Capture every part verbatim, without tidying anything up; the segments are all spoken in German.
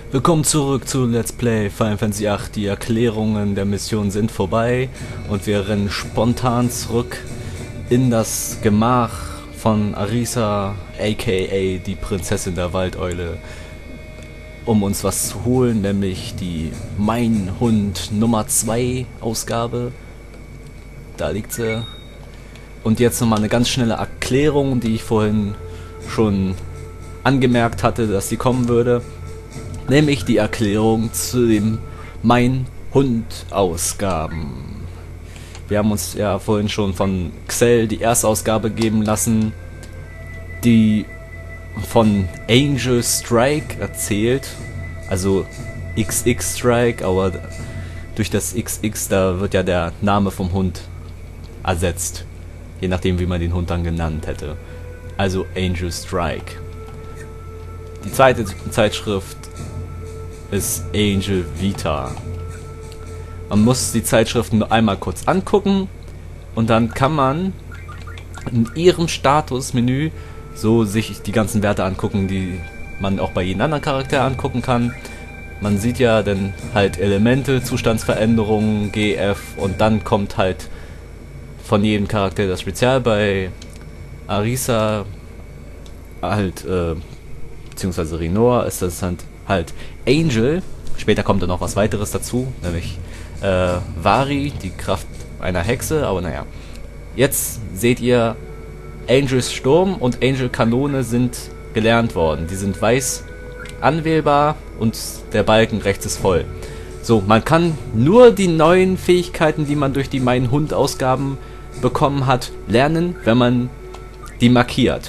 Willkommen zurück zu Let's Play Final Fantasy acht. Die Erklärungen der Mission sind vorbei und wir rennen spontan zurück in das Gemach von Arisa, aka die Prinzessin der Waldeule, um uns was zu holen, nämlich die Mein Hund Nummer zwei Ausgabe. Da liegt sie. Und jetzt nochmal eine ganz schnelle Erklärung, die ich vorhin schon angemerkt hatte, dass sie kommen würde. Nämlich die Erklärung zu dem Mein Hund Ausgaben. Wir haben uns ja vorhin schon von Xel die erste Ausgabe geben lassen, die von Angel Strike erzählt, also X X Strike, aber durch das X X, da wird ja der Name vom Hund ersetzt, je nachdem wie man den Hund dann genannt hätte. Also Angel Strike. Die zweite Zeitschrift ist Angel Vita. Man muss die Zeitschriften nur einmal kurz angucken und dann kann man in ihrem Statusmenü so sich die ganzen Werte angucken, die man auch bei jedem anderen Charakter angucken kann. Man sieht ja dann halt Elemente, Zustandsveränderungen, G F und dann kommt halt von jedem Charakter das Spezial. Bei Arisa halt, äh, beziehungsweise Rinoa ist das halt, halt Angel. Später kommt dann noch was weiteres dazu, nämlich äh, Vari, die Kraft einer Hexe, aber naja. Jetzt seht ihr, Angels Sturm und Angel Kanone sind gelernt worden. Die sind weiß anwählbar und der Balken rechts ist voll. So, man kann nur die neuen Fähigkeiten, die man durch die Mein Hund Ausgaben bekommen hat, lernen, wenn man die markiert.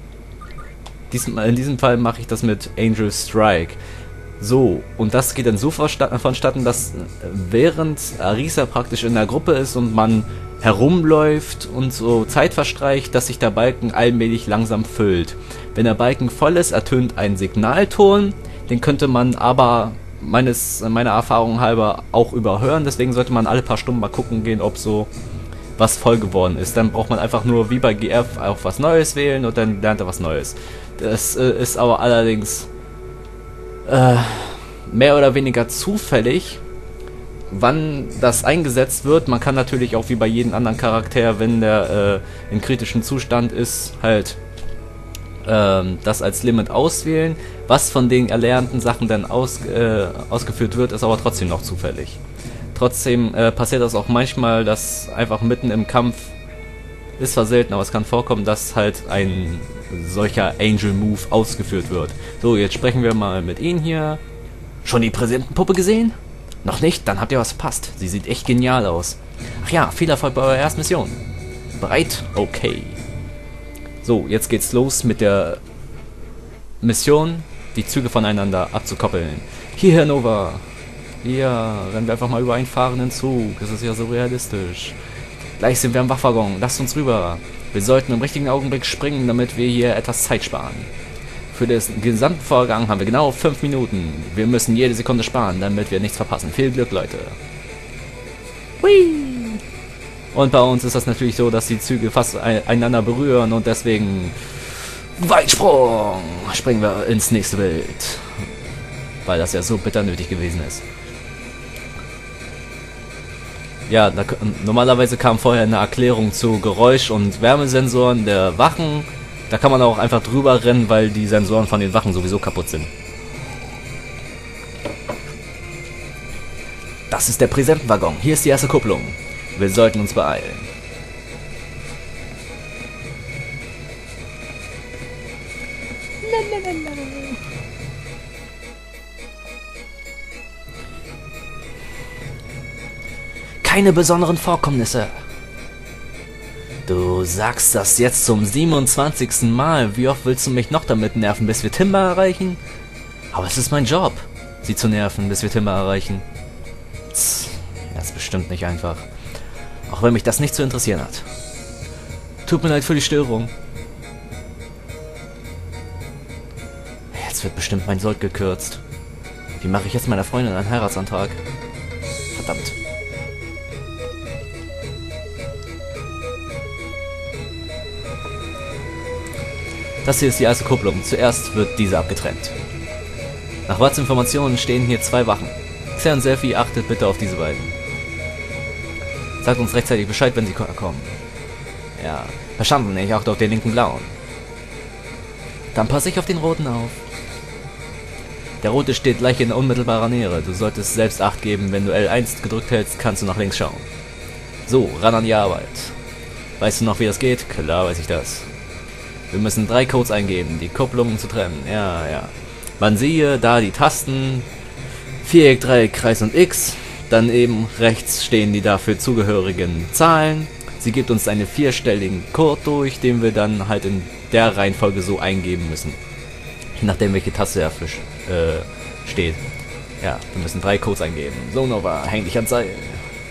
In diesem Fall mache ich das mit Angel Strike. So, und das geht dann so vonstatten, dass während Arisa praktisch in der Gruppe ist und man herumläuft und so Zeit verstreicht, dass sich der Balken allmählich langsam füllt. Wenn der Balken voll ist, ertönt ein Signalton, den könnte man aber meines meiner Erfahrung halber auch überhören, deswegen sollte man alle paar Stunden mal gucken gehen, ob so was voll geworden ist. Dann braucht man einfach nur wie bei G F auch was Neues wählen und dann lernt er was Neues. Das äh, ist aber allerdings äh, mehr oder weniger zufällig, wann das eingesetzt wird. Man kann natürlich auch wie bei jedem anderen Charakter, wenn der äh, in kritischem Zustand ist, halt äh, das als Limit auswählen. Was von den erlernten Sachen dann aus, äh, ausgeführt wird, ist aber trotzdem noch zufällig. Trotzdem äh, passiert das auch manchmal, dass einfach mitten im Kampf, ist zwar selten, aber es kann vorkommen, dass halt ein solcher Angel Move ausgeführt wird. So, jetzt sprechen wir mal mit Ihnen hier. Schon die Präsidentenpuppe gesehen? Noch nicht? Dann habt ihr was verpasst. Sie sieht echt genial aus. Ach ja, viel Erfolg bei eurer ersten Mission. Bereit? Okay. So, jetzt geht's los mit der Mission, die Züge voneinander abzukoppeln. Hierher, Nova. Ja, rennen wir einfach mal über einen fahrenden Zug. Das ist ja so realistisch. Gleich sind wir am Wachwaggon. Lasst uns rüber. Wir sollten im richtigen Augenblick springen, damit wir hier etwas Zeit sparen. Für den gesamten Vorgang haben wir genau fünf Minuten. Wir müssen jede Sekunde sparen, damit wir nichts verpassen. Viel Glück, Leute. Hui! Und bei uns ist das natürlich so, dass die Züge fast einander berühren und deswegen Weitsprung! Springen wir ins nächste Bild. Weil das ja so bitter nötig gewesen ist. Ja, da, normalerweise kam vorher eine Erklärung zu Geräusch- und Wärmesensoren der Wachen. Da kann man auch einfach drüber rennen, weil die Sensoren von den Wachen sowieso kaputt sind. Das ist der Präsentenwaggon. Hier ist die erste Kupplung. Wir sollten uns beeilen. Keine besonderen Vorkommnisse. Du sagst das jetzt zum siebenundzwanzigsten Mal. Wie oft willst du mich noch damit nerven, bis wir Timber erreichen? Aber es ist mein Job, sie zu nerven, bis wir Timber erreichen. Tss, das ist bestimmt nicht einfach. Auch wenn mich das nicht zu interessieren hat. Tut mir leid für die Störung. Jetzt wird bestimmt mein Sold gekürzt. Wie mache ich jetzt meiner Freundin einen Heiratsantrag? Verdammt. Das hier ist die erste Kupplung. Zuerst wird diese abgetrennt. Nach Watts Informationen stehen hier zwei Wachen. Xer und Selfie, achtet bitte auf diese beiden. Sagt uns rechtzeitig Bescheid, wenn sie kommen. Ja, verstanden, ich achte auf den linken blauen. Dann passe ich auf den roten auf. Der rote steht gleich in unmittelbarer Nähe. Du solltest selbst Acht geben, wenn du L eins gedrückt hältst, kannst du nach links schauen. So, ran an die Arbeit. Weißt du noch, wie das geht? Klar weiß ich das. Wir müssen drei Codes eingeben, die Kupplungen zu trennen. Ja, ja. Man siehe da die Tasten Viereck, Dreieck, Kreis und X. Dann eben rechts stehen die dafür zugehörigen Zahlen. Sie gibt uns einen vierstelligen Code durch, den wir dann halt in der Reihenfolge so eingeben müssen. Je nachdem, welche Taste dafür äh, steht. Ja, wir müssen drei Codes eingeben. So, Nova, häng dich ans Seil.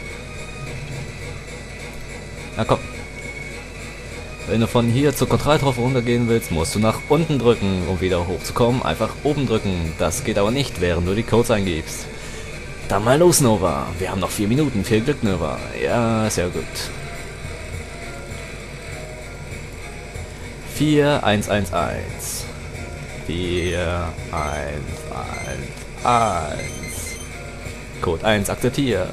Na komm. Wenn du von hier zur Kontrolltropfe runtergehen willst, musst du nach unten drücken, um wieder hochzukommen. Einfach oben drücken. Das geht aber nicht, während du die Codes eingibst. Dann mal los, Nova. Wir haben noch vier Minuten. Viel Glück, Nova. Ja, sehr gut. vier eins eins eins. vier eins eins eins. Code eins akzeptiert.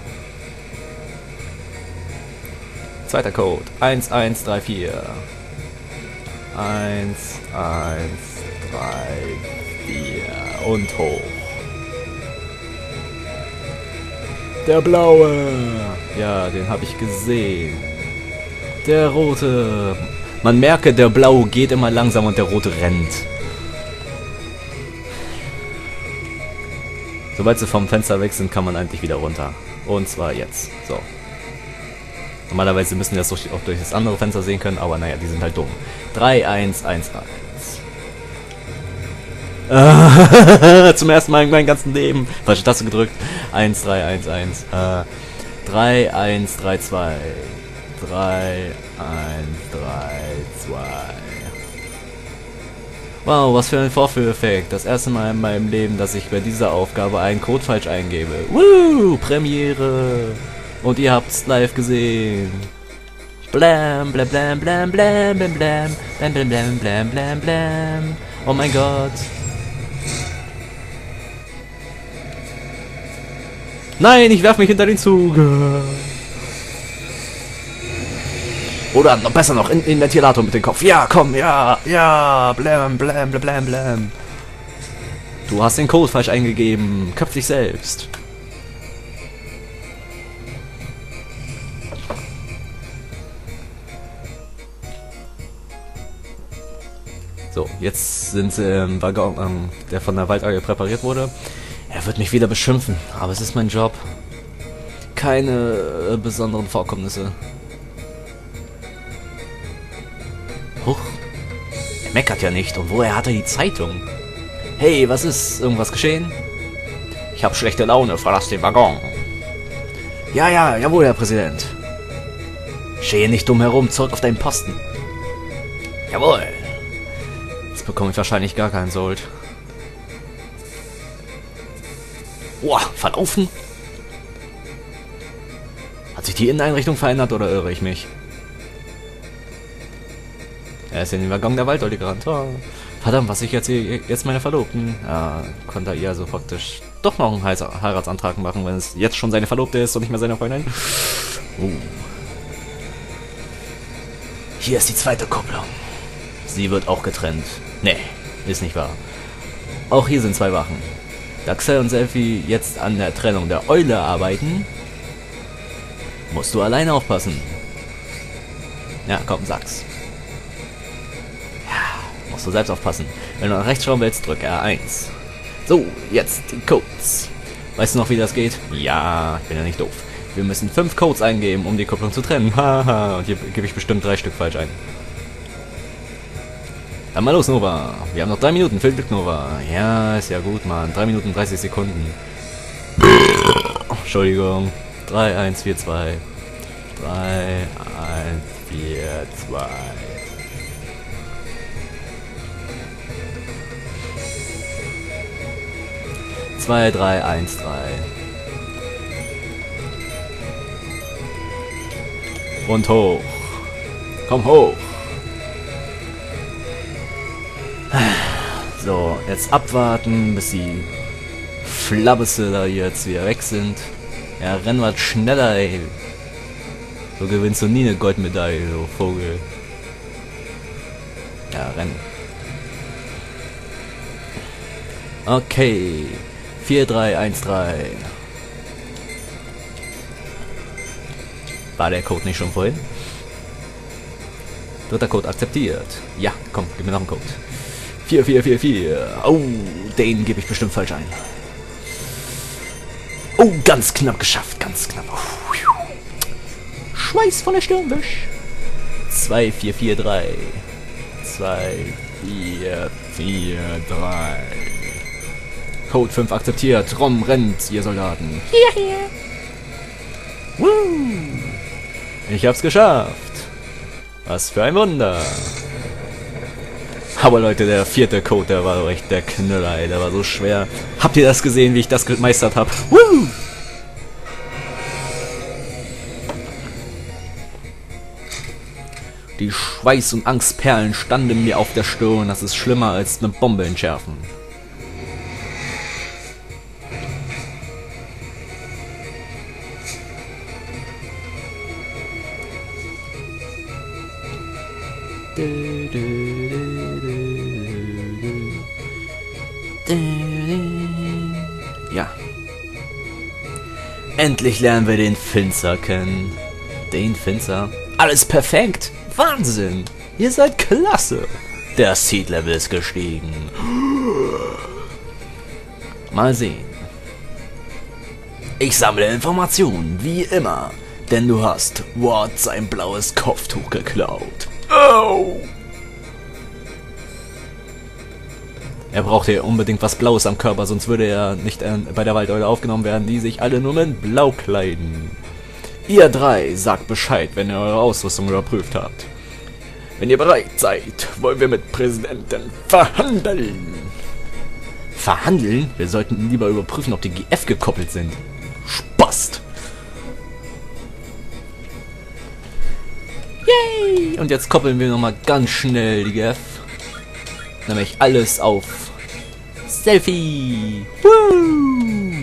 Zweiter Code eins eins drei vier. eins eins drei vier und hoch. Der blaue. Ja, den habe ich gesehen. Der rote. Man merke, der blaue geht immer langsam und der rote rennt. Sobald sie vom Fenster weg sind, kann man eigentlich wieder runter. Und zwar jetzt. So. Normalerweise müssen wir das auch durch das andere Fenster sehen können, aber naja, die sind halt dumm. drei eins eins eins. Zum ersten Mal in meinem ganzen Leben. Falsche Taste gedrückt. eins drei eins eins. Äh, drei eins drei zwei. drei eins drei zwei. Wow, was für ein Vorführeffekt. Das erste Mal in meinem Leben, dass ich bei dieser Aufgabe einen Code falsch eingebe. Woo, Premiere. Und ihr habt's live gesehen. Blam, blam, blam, blam, blam, blam, blam, blam, blam, blam, blam, blam, blam. Oh mein Gott. Nein, ich werf mich hinter den Zug. Oder noch besser noch, in den Ventilator mit dem Kopf. Ja, komm, ja, ja, blam, blam, blam, blam, blam. Du hast den Code falsch eingegeben. Köpf dich selbst. So, jetzt sind sie im Waggon, ähm, der von der Waldeier präpariert wurde. Er wird mich wieder beschimpfen, aber es ist mein Job. Keine äh, besonderen Vorkommnisse. Huch, er meckert ja nicht. Und woher hat er die Zeitung? Hey, was ist? Irgendwas geschehen? Ich habe schlechte Laune, verlass den Waggon. Ja, ja, jawohl, Herr Präsident. Stehe nicht dumm herum, zurück auf deinen Posten. Jawohl. Jetzt bekomme ich wahrscheinlich gar keinen Sold. Boah, verlaufen? Hat sich die Inneneinrichtung verändert oder irre ich mich? Er ist in den Waggon der Waldolli gerannt. Oh. Verdammt, was ich jetzt hier, jetzt meine Verlobten? Ja, konnte er ihr so praktisch doch noch einen Heiratsantrag machen, wenn es jetzt schon seine Verlobte ist und nicht mehr seine Freundin. Uh. Hier ist die zweite Kupplung. Sie wird auch getrennt. Nee, ist nicht wahr. Auch hier sind zwei Wachen. Da Xel und Selfie jetzt an der Trennung der Eule arbeiten, musst du alleine aufpassen. Ja, komm, sag's. Ja, musst du selbst aufpassen. Wenn du nach rechts schauen willst, drücke R eins. So, jetzt die Codes. Weißt du noch, wie das geht? Ja, ich bin ja nicht doof. Wir müssen fünf Codes eingeben, um die Kupplung zu trennen. Haha, und hier gebe ich bestimmt drei Stück falsch ein. Dann mal los, Nova. Wir haben noch drei Minuten. Viel Glück, Nova. Ja, ist ja gut, Mann. drei Minuten dreißig Sekunden. Entschuldigung. drei eins vier zwei. drei eins vier zwei. zwei drei eins drei. Und hoch. Komm hoch. So, jetzt abwarten, bis die Flabbisse da jetzt wieder weg sind. Ja, renn was schneller, ey. So gewinnst du nie eine Goldmedaille, du Vogel. Ja, renn. Okay. vier drei eins drei. War der Code nicht schon vorhin? Dritter Code akzeptiert. Ja, komm, gib mir noch einen Code. vier vier vier vier. Oh, den gebe ich bestimmt falsch ein. Oh, ganz knapp geschafft, ganz knapp. Schweiß von der Stirn wisch. zwei vier vier drei. zwei vier vier drei. Code fünf akzeptiert. Rom rennt, ihr Soldaten. Hier, hier. Woo. Ich hab's geschafft. Was für ein Wunder. Aber Leute, der vierte Code, der war doch echt der Knüller, ey. Der war so schwer. Habt ihr das gesehen, wie ich das gemeistert habe? Woo! Die Schweiß- und Angstperlen standen mir auf der Stirn. Das ist schlimmer als eine Bombe entschärfen. Ja. Endlich lernen wir den Finzer kennen. Den Finzer? Alles perfekt! Wahnsinn! Ihr seid klasse! Der Seed-Level ist gestiegen. Mal sehen. Ich sammle Informationen, wie immer. Denn du hast Ward sein blaues Kopftuch geklaut. Oh! Er braucht hier unbedingt was Blaues am Körper, sonst würde er nicht äh, bei der Waldeule aufgenommen werden, die sich alle nur mit Blau kleiden. Ihr drei sagt Bescheid, wenn ihr eure Ausrüstung überprüft habt. Wenn ihr bereit seid, wollen wir mit Präsidenten verhandeln. Verhandeln? Wir sollten lieber überprüfen, ob die G F gekoppelt sind. Spast! Yay! Und jetzt koppeln wir nochmal ganz schnell die G F. Nämlich alles auf Selfie! Woo!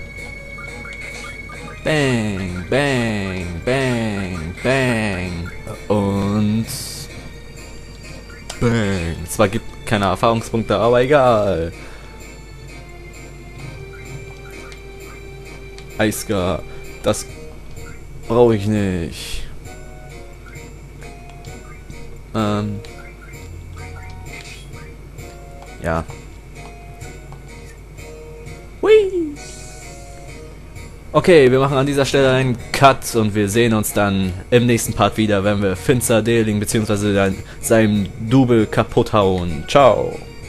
Bang, bang, bang, bang. Und bang. Zwar gibt keine Erfahrungspunkte, aber egal. Eiska, das brauche ich nicht. Ähm. Ja. Hui. Okay, wir machen an dieser Stelle einen Cut und wir sehen uns dann im nächsten Part wieder, wenn wir Finzer Deling bzw. seinem Double kaputt hauen. Ciao.